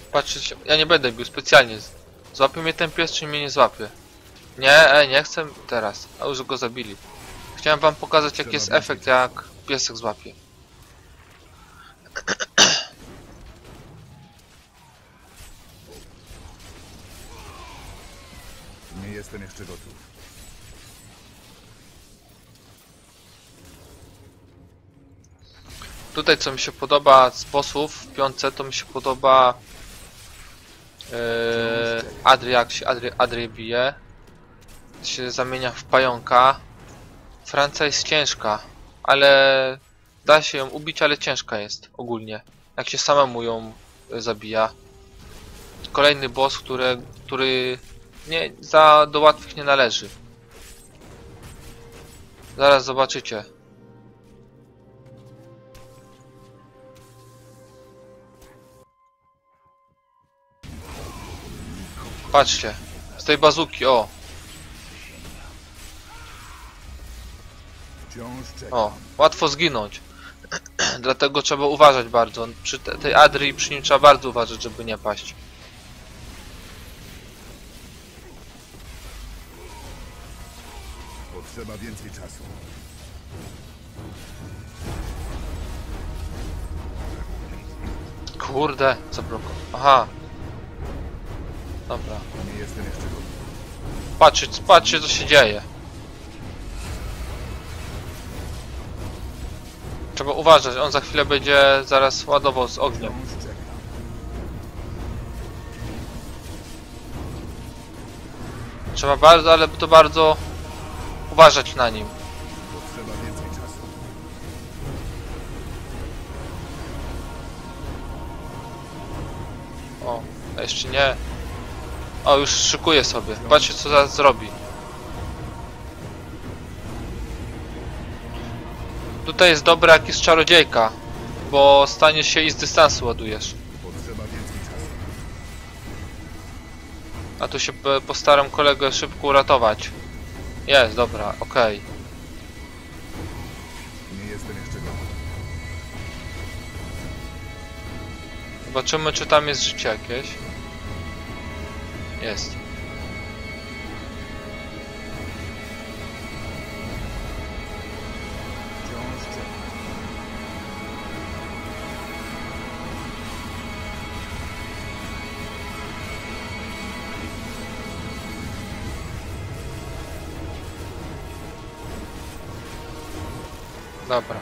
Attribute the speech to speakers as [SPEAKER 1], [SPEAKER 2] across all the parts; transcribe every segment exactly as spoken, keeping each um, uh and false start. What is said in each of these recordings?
[SPEAKER 1] Patrzcie, ja nie będę bił specjalnie. Złapie mnie ten pies, czy mnie nie złapie? Nie, ej, nie chcę teraz. A już go zabili. Chciałem wam pokazać, jaki jest efekt, jak piesek złapie.
[SPEAKER 2] Nie jestem jeszcze gotów.
[SPEAKER 1] Tutaj co mi się podoba z bossów w piątce, to mi się podoba yy, Adri, jak się Adri, Adri bije. Się zamienia w pająka. Francja jest ciężka, ale da się ją ubić, ale ciężka jest ogólnie. Jak się samemu ją zabija. Kolejny boss, który, który nie, za, do łatwych nie należy. Zaraz zobaczycie. Patrzcie, z tej bazuki, o. O, łatwo zginąć. Dlatego trzeba uważać bardzo. Przy te, tej Adri przy nim trzeba bardzo uważać, żeby nie paść.
[SPEAKER 2] Potrzeba więcej czasu.
[SPEAKER 1] Kurde, zablokował. Aha. Dobra.
[SPEAKER 2] Nie jestem jeszcze gotów.
[SPEAKER 1] Patrzcie, patrzcie co się dzieje. Trzeba uważać, on za chwilę będzie zaraz ładował z ogniem. Trzeba bardzo, ale to bardzo uważać na nim.
[SPEAKER 2] Potrzeba więcej czasu.
[SPEAKER 1] O, a jeszcze nie. O, już szykuje sobie. Patrzcie co zaraz zrobi. Tutaj jest dobre jak jest czarodziejka, bo staniesz się i z dystansu ładujesz.
[SPEAKER 2] Potrzeba więcej czasu.
[SPEAKER 1] A tu się postaram kolegę szybko uratować. Jest, dobra, okej.
[SPEAKER 2] Nie jestem jeszcze gotów.
[SPEAKER 1] Zobaczymy czy tam jest życie jakieś. Jest.
[SPEAKER 2] Wciąż czekam.
[SPEAKER 1] Dobra.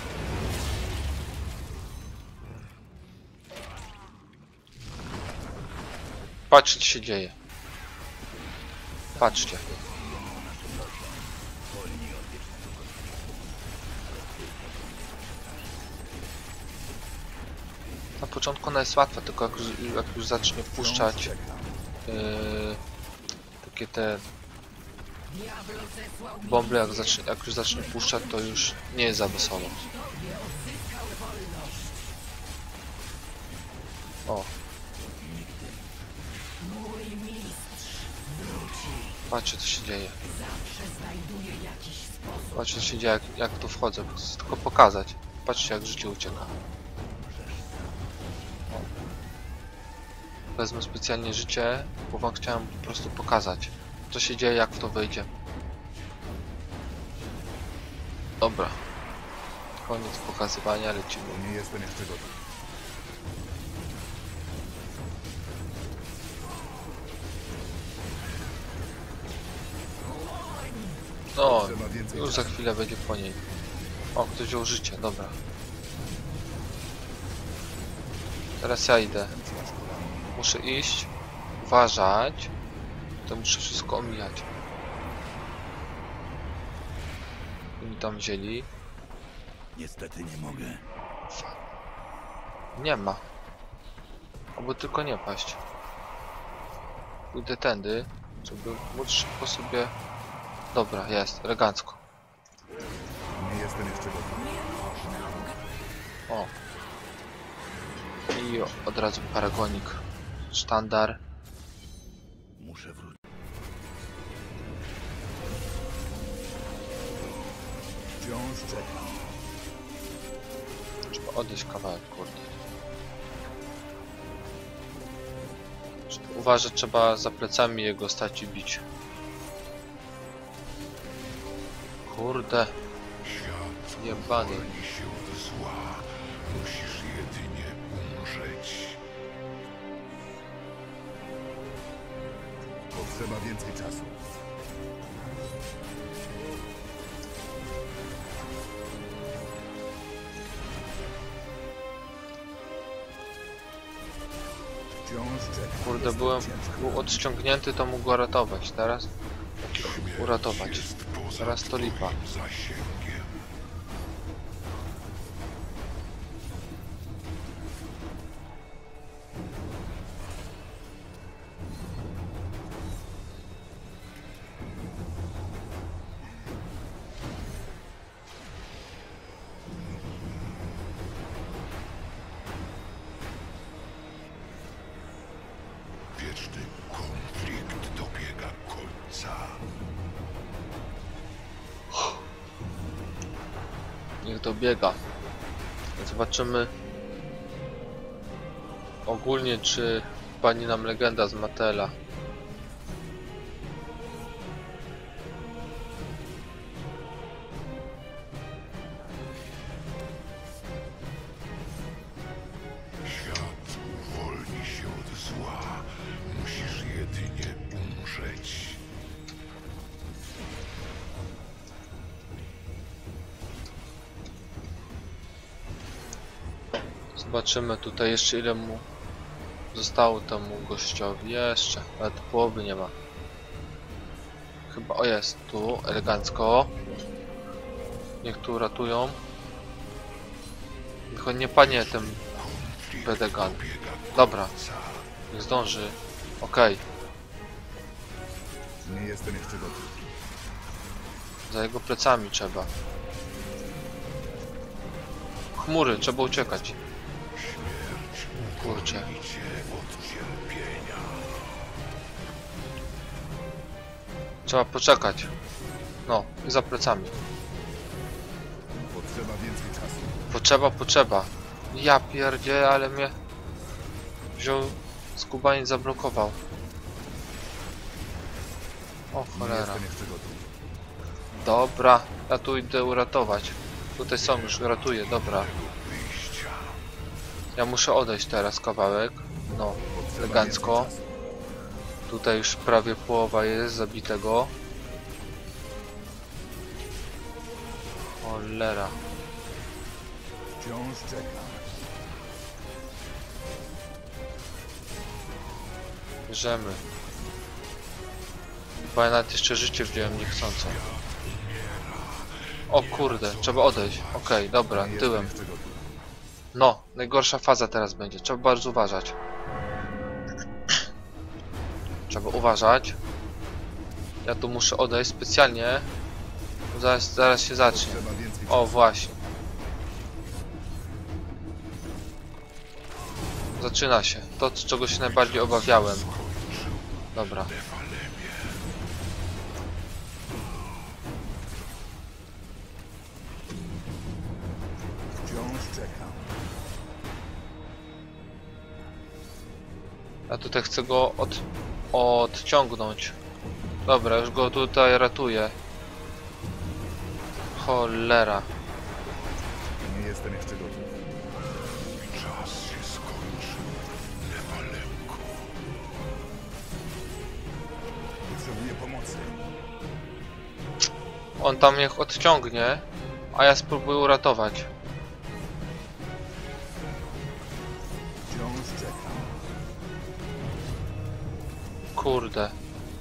[SPEAKER 1] Patrzcie co się dzieje. Patrzcie. Na początku ona jest łatwa, tylko jak, już- jak już zacznie puszczać yy, takie te bomby, jak, zacznie, jak już zacznie puszczać, to już nie jest za wesoło. O. Patrzcie co się dzieje. Patrzcie co się dzieje jak, jak tu wchodzę, chcę tylko pokazać. Patrzcie jak życie ucieka. O. Wezmę specjalnie życie, bo wam chciałem po prostu pokazać co się dzieje jak w to wejdzie. Dobra. Koniec pokazywania, lecimy.
[SPEAKER 2] Nie jestem jeszcze gotów.
[SPEAKER 1] No,
[SPEAKER 2] Potrzeba więcej
[SPEAKER 1] już za
[SPEAKER 2] czasu.
[SPEAKER 1] chwilę będzie po niej. O, ktoś wziął życie, dobra. Teraz ja idę. Muszę iść, uważać. To muszę wszystko omijać. Oni tam wzięli.
[SPEAKER 2] Niestety nie mogę.
[SPEAKER 1] Nie ma. Oby tylko nie paść. Pójdę tędy, żeby móc szybko sobie... Dobra, jest, elegancko.
[SPEAKER 2] Nie jestem jeszcze gotów.
[SPEAKER 1] O. I od razu paragonik. Sztandar.
[SPEAKER 2] Muszę wrócić. Wciąż czekam.
[SPEAKER 1] Trzeba odejść kawałek, kurde. Uważać trzeba za plecami jego stać i bić. Kurde.
[SPEAKER 3] Świat
[SPEAKER 1] Jebany.
[SPEAKER 3] uwolni się od zła. Musisz jedynie umrzeć.
[SPEAKER 2] Potrzeba więcej czasu. Wciąż czekam.
[SPEAKER 1] Kurde,
[SPEAKER 2] Jest
[SPEAKER 1] byłem
[SPEAKER 2] ciężko.
[SPEAKER 1] był odciągnięty, to mógł go ratować. Teraz
[SPEAKER 3] Śmierć
[SPEAKER 1] uratować.
[SPEAKER 3] jest poza
[SPEAKER 1] Teraz to lipa.
[SPEAKER 3] twoim zasięgiem. Wieczny konflikt dobiega końca.
[SPEAKER 1] Niech dobiega. Zobaczymy ogólnie, czy pani nam legenda z Matela.
[SPEAKER 3] Świat uwolni się od zła. Musisz jedynie umrzeć.
[SPEAKER 1] Zobaczymy tutaj jeszcze, ile mu zostało temu gościowi. Jeszcze, nawet połowy nie ma. Chyba, o jest, tu, elegancko. Niech tu ratują. Tylko nie panie tym Bedegan. Dobra, niech zdąży. Okej,
[SPEAKER 2] Nie jestem jeszcze gotów.
[SPEAKER 1] za jego plecami trzeba. Chmury, trzeba uciekać. Kurczę.
[SPEAKER 3] Idzie od cierpienia.
[SPEAKER 1] Trzeba poczekać. No, i za plecami.
[SPEAKER 2] Potrzeba więcej czasu.
[SPEAKER 1] Potrzeba, potrzeba. Ja pierdzie, ale mnie wziął skubaniec, zablokował. O
[SPEAKER 2] Nie
[SPEAKER 1] cholera.
[SPEAKER 2] jestem jeszcze gotów.
[SPEAKER 1] Dobra, ja tu idę uratować. Tutaj są, już ratuję, dobra.
[SPEAKER 3] Wyjścia.
[SPEAKER 1] Ja muszę odejść teraz kawałek. No,
[SPEAKER 2] Potrzeba
[SPEAKER 1] elegancko.
[SPEAKER 2] więcej czasu.
[SPEAKER 1] Tutaj już prawie połowa jest zabitego. Cholera.
[SPEAKER 2] Wciąż czekam.
[SPEAKER 1] Bierzemy. Bo ja nawet jeszcze życie wziąłem niechcąco. O kurde, trzeba odejść. Okej, dobra,
[SPEAKER 2] Nie jestem
[SPEAKER 1] tyłem.
[SPEAKER 2] jeszcze gotów.
[SPEAKER 1] No, najgorsza faza teraz będzie. Trzeba bardzo uważać. Trzeba uważać. Ja tu muszę odejść specjalnie. Bo Zaraz, zaraz się zacznie.
[SPEAKER 2] Potrzeba więcej
[SPEAKER 1] O,
[SPEAKER 2] czasu.
[SPEAKER 1] właśnie. Zaczyna się. To, czego się najbardziej obawiałem. Dobra.
[SPEAKER 2] Wciąż czekam.
[SPEAKER 1] Ja tutaj chcę go od, odciągnąć. Dobra, już go tutaj ratuję. Cholera.
[SPEAKER 2] Nie jestem jeszcze gotów.
[SPEAKER 3] Czas się skończył. Newalenko.
[SPEAKER 2] Potrzebuję pomocy.
[SPEAKER 1] On tam niech odciągnie, a ja spróbuję uratować.
[SPEAKER 2] Wciąż czekam.
[SPEAKER 1] Kurde.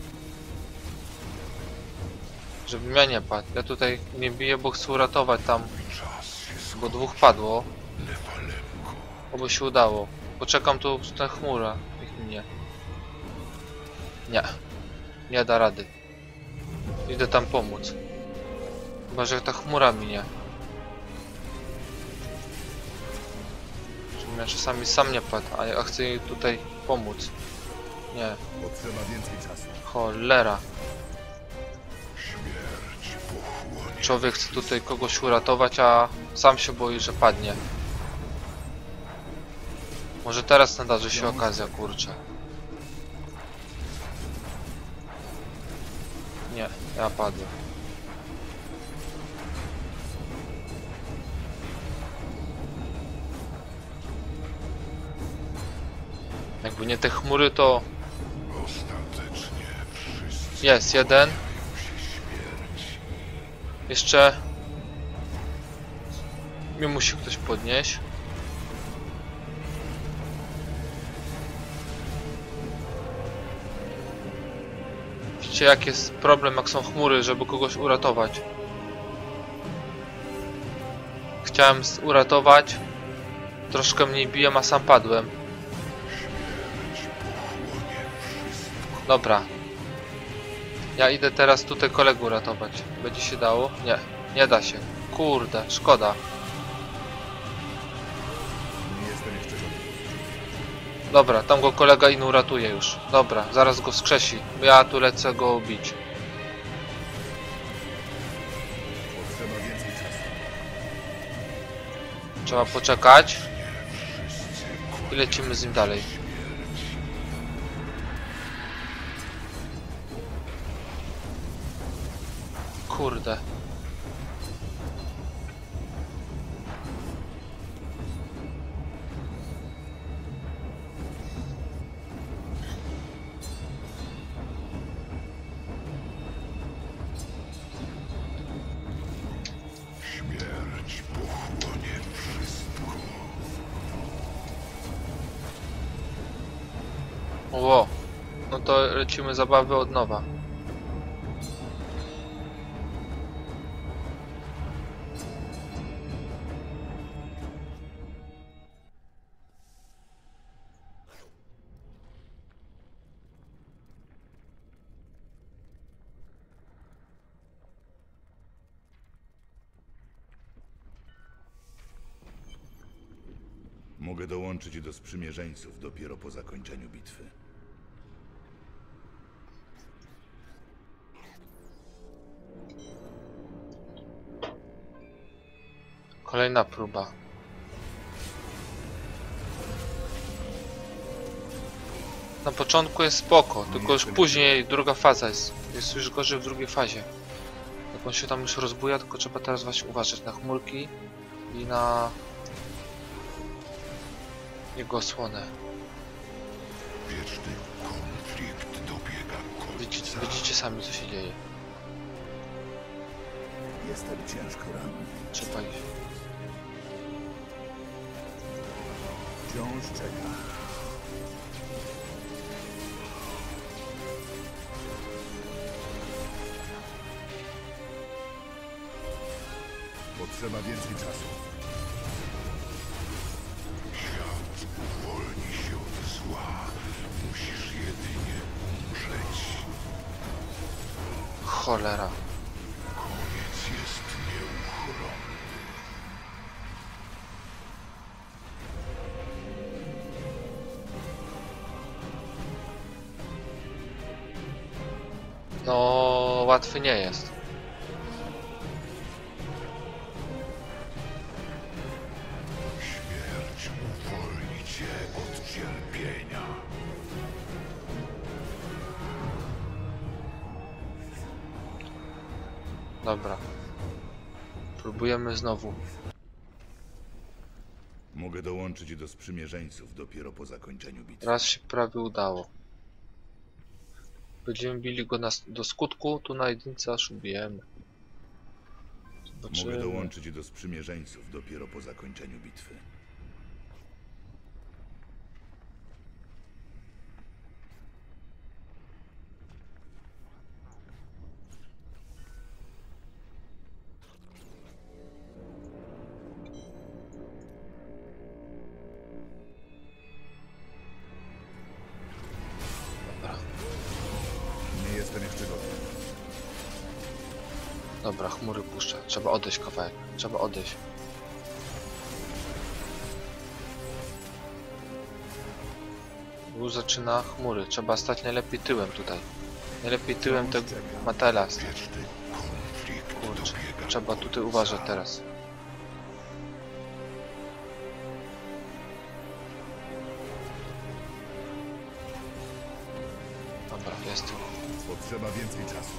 [SPEAKER 1] Żebym ja nie padł. Ja tutaj nie biję, bo chcę uratować tam,
[SPEAKER 3] Czas się skończył.
[SPEAKER 1] bo dwóch padło.
[SPEAKER 3] Newalenko.
[SPEAKER 1] Oby się udało. Poczekam tu na chmura. Niech mnie. Nie. Nie da rady. Idę tam pomóc. Chyba, że ta chmura minie. Żebym ja czasami sam nie padł, a ja chcę jej tutaj pomóc. Nie.
[SPEAKER 2] Potrzeba więcej czasu.
[SPEAKER 1] Cholera.
[SPEAKER 3] Śmierć pochłonie.
[SPEAKER 1] Człowiek chce tutaj kogoś uratować, a sam się boi, że padnie. Może teraz nadarzy się okazja, kurczę. Nie, ja padłem. Jakby nie te chmury, to
[SPEAKER 3] Ostatecznie wszyscy
[SPEAKER 1] jest jeden.
[SPEAKER 3] boją się śmierci.
[SPEAKER 1] Jeszcze mnie musi ktoś podnieść. Widzicie, jak jest problem, jak są chmury, żeby kogoś uratować. Chciałem z- uratować. Troszkę mniej biłem, a sam padłem.
[SPEAKER 3] Śmierć pochłonie wszystko.
[SPEAKER 1] Dobra. Ja idę teraz tutaj kolegę uratować. Będzie się dało? Nie. Nie da się. Kurde, szkoda.
[SPEAKER 2] Nie jestem jeszcze gotowy.
[SPEAKER 1] Dobra, tam go kolega inny uratuje już. Dobra, zaraz go wskrzesi. Ja tu lecę go bić.
[SPEAKER 2] Potrzeba więcej czasu.
[SPEAKER 1] Trzeba poczekać
[SPEAKER 3] Wszyscy
[SPEAKER 1] i lecimy z nim dalej.
[SPEAKER 3] śmierci.
[SPEAKER 1] Kurde.
[SPEAKER 3] Śmierć pochłonie wszystko.
[SPEAKER 1] Ło. No to lecimy zabawy od nowa.
[SPEAKER 2] Mogę dołączyć do sprzymierzeńców dopiero po zakończeniu bitwy.
[SPEAKER 1] Kolejna próba. Na początku jest spoko, tylko już później druga faza jest. Jest już gorzej w drugiej fazie. Jak on się tam już rozbuja, tylko trzeba teraz właśnie uważać na chmurki i na jego osłonę.
[SPEAKER 3] Wieczny konflikt dobiega
[SPEAKER 1] Widzicie,
[SPEAKER 3] końca.
[SPEAKER 1] widzicie sami, co się dzieje.
[SPEAKER 2] Jestem ciężko ranny.
[SPEAKER 1] Trzeba iść.
[SPEAKER 2] Wciąż czekam. Potrzeba więcej czasu.
[SPEAKER 3] Świat uwolni się od zła. Musisz jedynie umrzeć.
[SPEAKER 1] Cholera.
[SPEAKER 3] Koniec jest nieuchronny.
[SPEAKER 1] No, łatwy nie jest.
[SPEAKER 3] Śmierć uwolni cię od cierpienia.
[SPEAKER 1] Dobra. Próbujemy znowu.
[SPEAKER 2] Mogę dołączyć do sprzymierzeńców dopiero po zakończeniu bitwy.
[SPEAKER 1] Raz się prawie udało. Będziemy bili go na, do skutku, tu na jedynce aż ubijemy.
[SPEAKER 2] Mogę
[SPEAKER 1] Zobaczymy.
[SPEAKER 2] dołączyć do sprzymierzeńców dopiero po zakończeniu bitwy.
[SPEAKER 1] Dobra.
[SPEAKER 2] Nie jestem jeszcze gotowy.
[SPEAKER 1] Dobra, chmury puszczę. Trzeba odejść kawałek. Trzeba odejść. Już zaczyna chmury. Trzeba stać najlepiej tyłem tutaj. Najlepiej tyłem tego matela stać.
[SPEAKER 3] Wieczny konflikt
[SPEAKER 1] Kurczę.
[SPEAKER 3] dobiega
[SPEAKER 1] Trzeba tutaj
[SPEAKER 3] końca.
[SPEAKER 1] uważać teraz. Dobra, jest.
[SPEAKER 2] Potrzeba więcej czasu.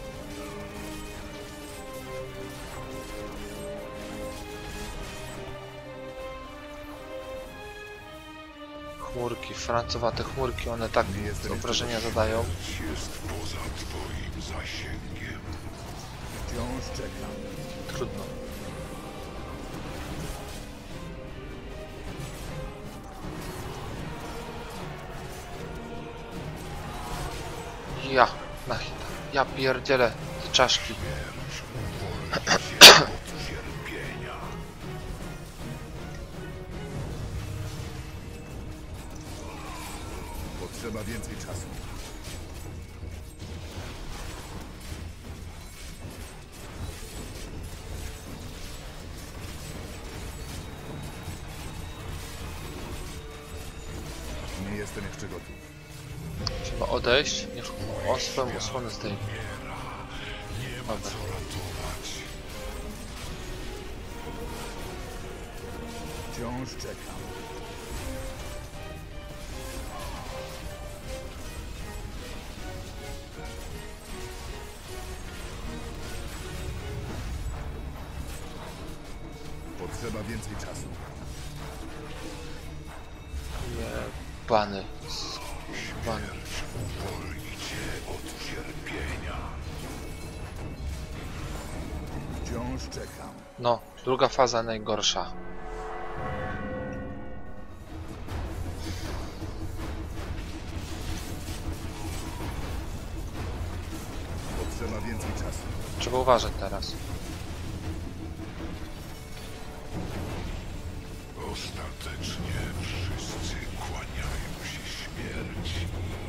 [SPEAKER 1] Chmurki, francowate chmurki, one tak obrażenia zadają.
[SPEAKER 3] Jest poza twoim zasięgiem.
[SPEAKER 2] Wciąż czekam.
[SPEAKER 1] Trudno. Ja, na hita. Ja pierdzielę te czaszki.
[SPEAKER 3] Cierpienia.
[SPEAKER 2] Potrzeba więcej czasu. Nie jestem jeszcze gotów.
[SPEAKER 1] Trzeba odejść, niech on swoją osłonę zdejmie. Dobra.
[SPEAKER 2] Wciąż czekam. Potrzeba więcej czasu.
[SPEAKER 1] Jebany. Jebany.
[SPEAKER 3] Uwolni cię od cierpienia.
[SPEAKER 2] Wciąż czekam.
[SPEAKER 1] No, druga faza najgorsza.
[SPEAKER 2] Potrzeba więcej czasu.
[SPEAKER 1] Trzeba uważać teraz.
[SPEAKER 3] Ostatecznie wszyscy kłaniają się śmierci.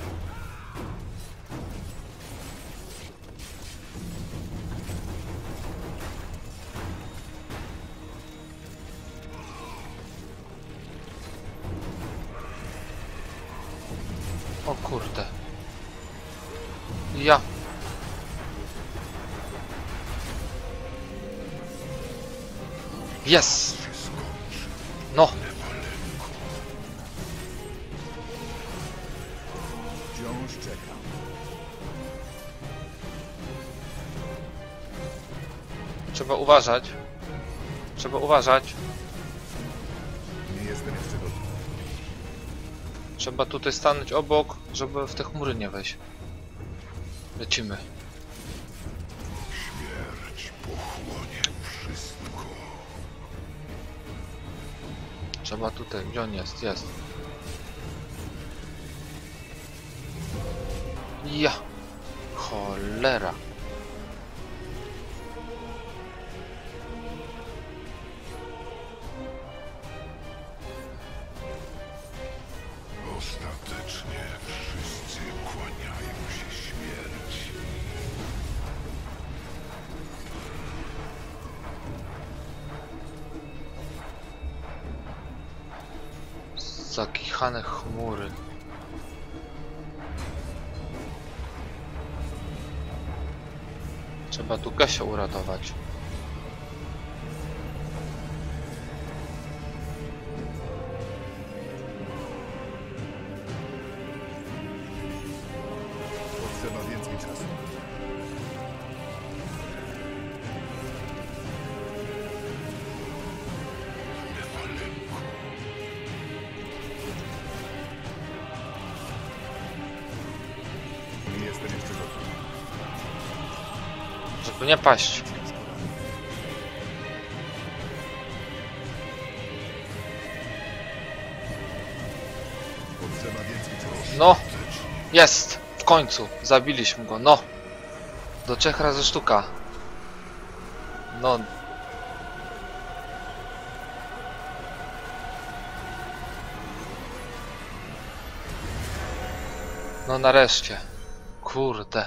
[SPEAKER 1] O kurde. Ja. Jest! No!
[SPEAKER 2] Wciąż czekam.
[SPEAKER 1] Trzeba uważać. Trzeba uważać.
[SPEAKER 2] Nie jestem jeszcze gotów.
[SPEAKER 1] Trzeba tutaj stanąć obok, żeby w te chmury nie wejść. Lecimy.
[SPEAKER 3] Śmierć pochłonie wszystko.
[SPEAKER 1] Trzeba tutaj. Gdzie on jest? Jest. Ja. Cholera.
[SPEAKER 3] Ostatecznie wszyscy kłaniają się śmierci.
[SPEAKER 1] Zakichane chmury. Trzeba tu Gasię uratować.
[SPEAKER 2] Potrzeba więcej czasu. Nie jestem jeszcze gotów.
[SPEAKER 1] Żeby nie paść.
[SPEAKER 2] Potrzeba więcej czasu.
[SPEAKER 1] No! Jest! W końcu! Zabiliśmy go, no! Do trzech razy sztuka. No. No nareszcie. Kurde.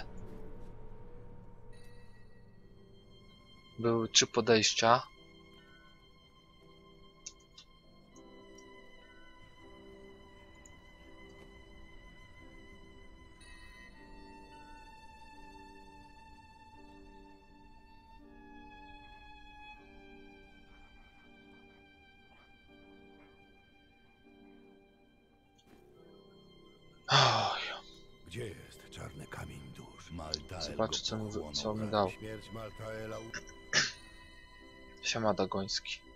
[SPEAKER 1] Były trzy podejścia. Oj.
[SPEAKER 2] Gdzie jest?
[SPEAKER 4] czarny kamień dusz.
[SPEAKER 2] Maltael
[SPEAKER 1] Zobaczę,
[SPEAKER 2] go
[SPEAKER 1] co mi,
[SPEAKER 2] pochłonął
[SPEAKER 1] co mi
[SPEAKER 2] wraz.
[SPEAKER 1] dał.
[SPEAKER 4] Śmierć Maltaela u...
[SPEAKER 1] Siema Dagoński.